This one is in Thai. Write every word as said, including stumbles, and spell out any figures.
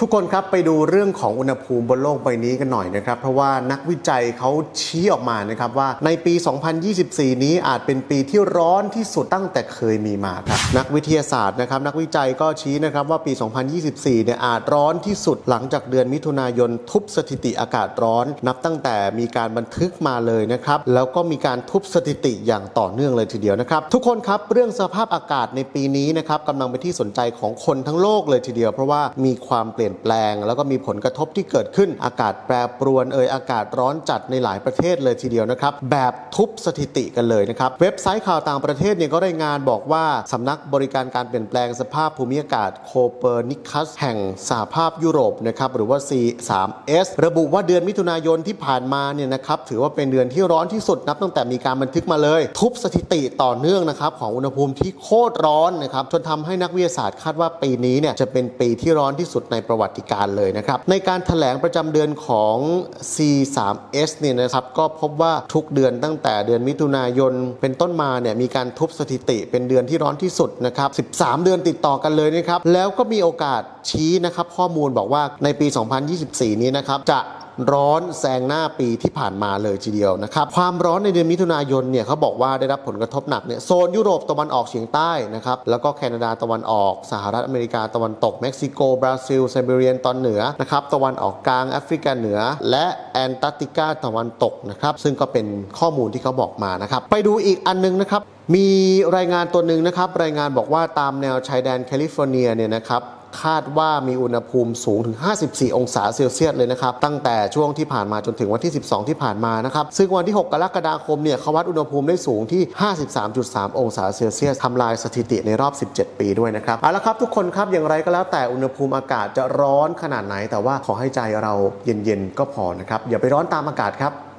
ทุกคนครับไปดูเรื่องของอุณหภูมิบนโลกใบนี้กันหน่อยนะครับเพราะว่านักวิจัยเขาชี้ออกมานะครับว่าในปี สองพันยี่สิบสี่ นี้อาจเป็นปีที่ร้อนที่สุดตั้งแต่เคยมีมาครับนักวิทยาศาสตร์นะครับนักวิจัยก็ชี้นะครับว่าปี สองพันยี่สิบสี่ เนี่ยอาจร้อนที่สุดหลังจากเดือนมิถุนายนทุบสถิติอากาศร้อนนับตั้งแต่มีการบันทึกมาเลยนะครับแล้วก็มีการทุบสถิติอย่างต่อเนื่องเลยทีเดียวนะครับทุกคนครับเรื่องสภาพอากาศในปีนี้นะครับกำลังเป็นที่สนใจของคนทั้งโลกเลยทีเดียวเพราะว่ามีความเปลี่ยนแปลงแล้วก็มีผลกระทบที่เกิดขึ้นอากาศแปรปรวนเอ่ยอากาศร้อนจัดในหลายประเทศเลยทีเดียวนะครับแบบทุบสถิติกันเลยนะครับเว็บไซต์ข่าวต่างประเทศเนี่ยก็รายงานบอกว่าสำนักบริการการเปลี่ยนแปลงสภาพภูมิอากาศโคเปอร์นิคัสแห่งสหภาพยุโรปนะครับหรือว่า ซี ทรี เอส ระบุว่าเดือนมิถุนายนที่ผ่านมาเนี่ยนะครับถือว่าเป็นเดือนที่ร้อนที่สุดนับตั้งแต่มีการบันทึกมาเลยทุบสถิติต่อเนื่องนะครับของอุณหภูมิที่โคตรร้อนนะครับจนทำให้นักวิทยาศาสตร์คาดว่าปีนี้เนี่ยจะเป็นปีที่ร้อนที่สุดในประวัติการเลยนะครับในการแถลงประจำเดือนของ ซี ทรี เอส เนี่ยนะครับก็พบว่าทุกเดือนตั้งแต่เดือนมิถุนายนเป็นต้นมาเนี่ยมีการทุบสถิติเป็นเดือนที่ร้อนที่สุดนะครับสิบสามเดือนติดต่อกันเลยนะครับแล้วก็มีโอกาสชี้นะครับข้อมูลบอกว่าในปี สองพันยี่สิบสี่ นี้นะครับจะร้อนแซงหน้าปีที่ผ่านมาเลยทีเดียวนะครับความร้อนในเดือนมิถุนายนเนี่ยเขาบอกว่าได้รับผลกระทบหนักเนี่ยโซนยุโรปตะวันออกเฉียงใต้นะครับแล้วก็แคนาดาตะวันออกสหรัฐอเมริกาตะวันตกเม็กซิโกบราซิลไซบีเรียตอนเหนือนะครับตะวันออกกลางแอฟริกาเหนือและแอนตาร์กติกาตะวันตกนะครับซึ่งก็เป็นข้อมูลที่เขาบอกมานะครับไปดูอีกอันนึงนะครับมีรายงานตัวหนึ่งนะครับรายงานบอกว่าตามแนวชายแดนแคลิฟอร์เนียเนี่ยนะครับคาดว่ามีอุณหภูมิสูงถึงห้าสิบสี่องศาเซลเซียสเลยนะครับตั้งแต่ช่วงที่ผ่านมาจนถึงวันที่สิบสองที่ผ่านมานะครับซึ่งวันที่หกกรกฎาคมเนี่ยเขาวัดอุณหภูมิได้สูงที่ ห้าสิบสามจุดสาม องศาเซลเซียสทำลายสถิติในรอบสิบเจ็ดปีด้วยนะครับเอาละครับทุกคนครับอย่างไรก็แล้วแต่อุณหภูมิอากาศจะร้อนขนาดไหนแต่ว่าขอให้ใจเราเย็นๆก็พอนะครับอย่าไปร้อนตามอากาศครับ